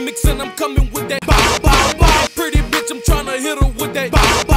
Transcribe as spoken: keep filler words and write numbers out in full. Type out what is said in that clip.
remix and I'm coming with that bow, bow, bow. Pretty bitch, I'm tryna hit her with that bow, bow.